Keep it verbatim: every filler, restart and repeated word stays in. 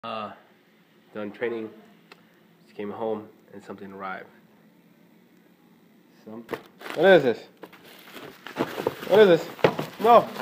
Uh, done training, just came home and something arrived. Some. What is this? What is this? No.